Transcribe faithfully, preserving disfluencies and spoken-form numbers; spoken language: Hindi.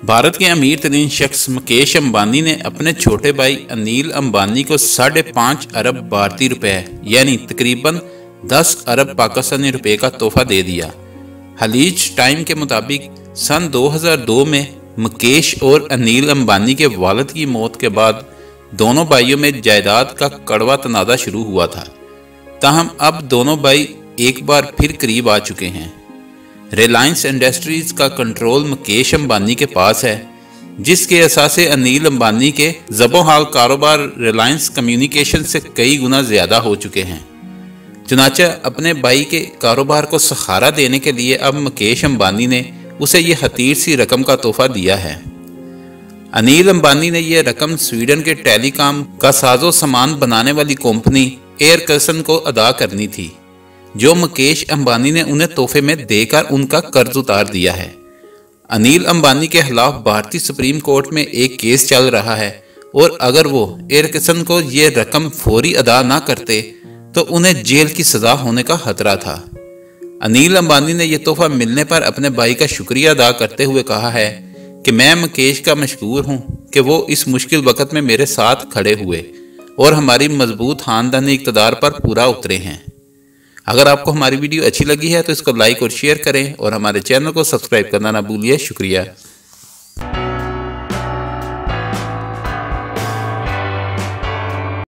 भारत के अमीर तरीन शख्स मुकेश अंबानी ने अपने छोटे भाई अनिल अंबानी को साढ़े पाँच अरब भारतीय रुपए यानी तकरीबन दस अरब पाकिस्तानी रुपए का तोहफा दे दिया। हलीज टाइम के मुताबिक सन दो हज़ार दो में मुकेश और अनिल अंबानी के वालिद की मौत के बाद दोनों भाइयों में जायदाद का कड़वा तनाज़ा शुरू हुआ था। ताहम अब दोनों भाई एक बार फिर करीब आ चुके हैं। रिलायंस इंडस्ट्रीज का कंट्रोल मुकेश अंबानी के पास है, जिसके असासे अनिल अंबानी के ज़बो-हाल कारोबार रिलायंस कम्युनिकेशन से कई गुना ज़्यादा हो चुके हैं। चुनांचे अपने भाई के कारोबार को सहारा देने के लिए अब मुकेश अंबानी ने उसे ये हतीर सी रकम का तोहफा दिया है। अनिल अंबानी ने यह रकम स्वीडन के टेलीकॉम का साजो सामान बनाने वाली कंपनी एयरकसन को अदा करनी थी, जो मुकेश अंबानी ने उन्हें तोहफे में देकर उनका कर्ज उतार दिया है। अनिल अंबानी के खिलाफ भारतीय सुप्रीम कोर्ट में एक केस चल रहा है और अगर वो एयरकसन को ये रकम फौरी अदा ना करते तो उन्हें जेल की सजा होने का खतरा था। अनिल अंबानी ने यह तोहफा मिलने पर अपने भाई का शुक्रिया अदा करते हुए कहा है कि मैं मुकेश का मशकूर हूँ कि वो इस मुश्किल वक्त में मेरे साथ खड़े हुए और हमारी मजबूत खानदानी इक़्तिदार पर पूरा उतरे हैं। अगर आपको हमारी वीडियो अच्छी लगी है तो इसको लाइक और शेयर करें और हमारे चैनल को सब्सक्राइब करना ना भूलिए। शुक्रिया।